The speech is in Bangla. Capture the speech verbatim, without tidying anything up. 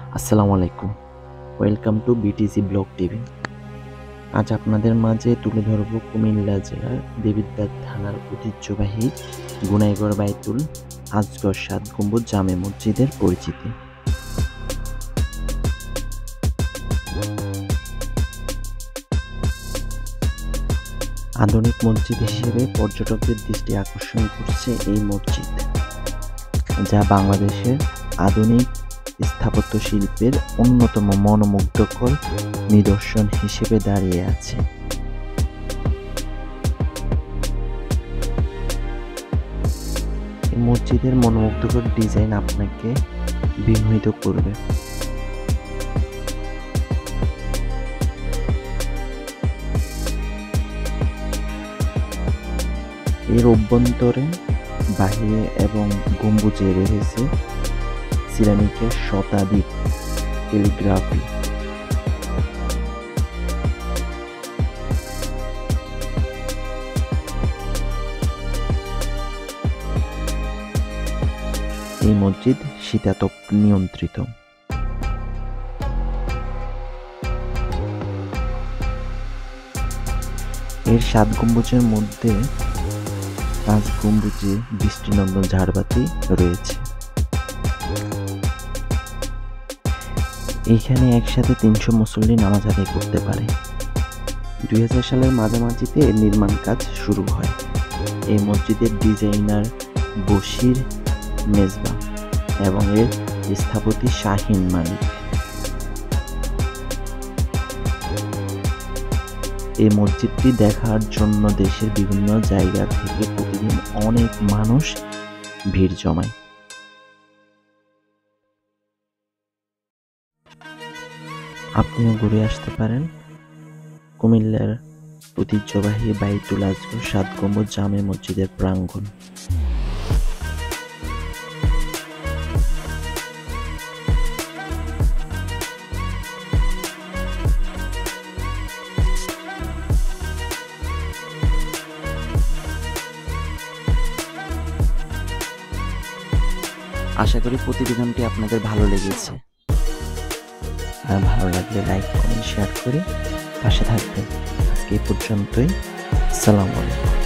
আসসালামু আলাইকুম, welcome to BTC blog TV. আজ আপনাদের মাঝে তুলে ধরব কুমিল্লা জেলার দেবিদ্বার থানার ঐতিহ্যবাহী গুনাইগড় বাইতুল আজগর সাত গম্বুজ জামে মসজিদের পরিচিতি। আধুনিক মসজিদ হিসেবে পর্যটকদের দৃষ্টি আকর্ষণ করছে এই মসজিদ, যা বাংলাদেশের আধুনিক স্থাপত্য শিল্পের অন্যতম মনোমুগ্ধকর নিদর্শন হিসেবে দাঁড়িয়ে আছে। এই মসজিদের মনোমুগ্ধকর ডিজাইন আপনাকে বিমোহিত করবে। এর অভ্যন্তরে, বাহিরে এবং গম্বুজে রয়েছে সিরামিকের শতাধিক ক্যালিগ্রাফি। এই মসজিদ শীতাতপ নিয়ন্ত্রিত। এর সাত গম্বুজের মধ্যে পাঁচ গম্বুজে দৃষ্টিনন্দন ঝাড়বাতি রয়েছে। এইখানে একসাথে তিনশো মুসল্লি নামাজ আদায় করতে পারে। দুই হাজার সালের মাঝামাঝিতে এর নির্মাণ কাজ শুরু হয়। এই মসজিদের ডিজাইনার বশির মেজবা এবং এর স্থপতি শাহিন মালিক। এই মসজিদটি দেখার জন্য দেশের বিভিন্ন জায়গা থেকে প্রতিদিন অনেক মানুষ ভিড় জমায়। আপনিও ঘুরে আসতে পারেন কুমিল্লার ঐতিহ্যবাহী বাইতুল আজগর সাত গম্বুজ জামে মসজিদের প্রাঙ্গণ। আশা করি প্রতিবেদনটি আপনাদের ভালো লেগেছে। আর ভালো লাগলে লাইক কমেন্ট শেয়ার করে পাশে থাকবেন। আজকে এই পর্যন্তই। আসসালামু আলাইকুম।